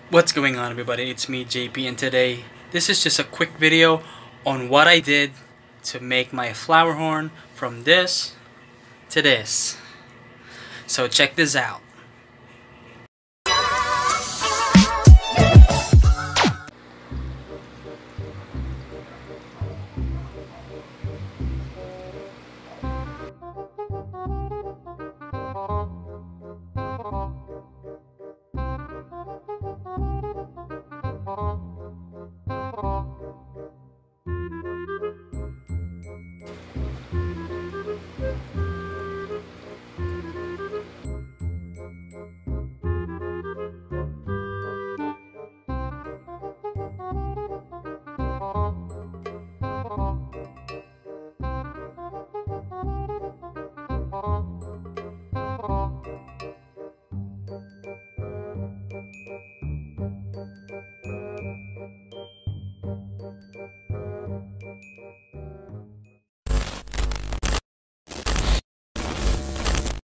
What's going on, everybody? It's me, JP, and today this is just a quick video on what I did to make my flower horn from this to this. So check this out.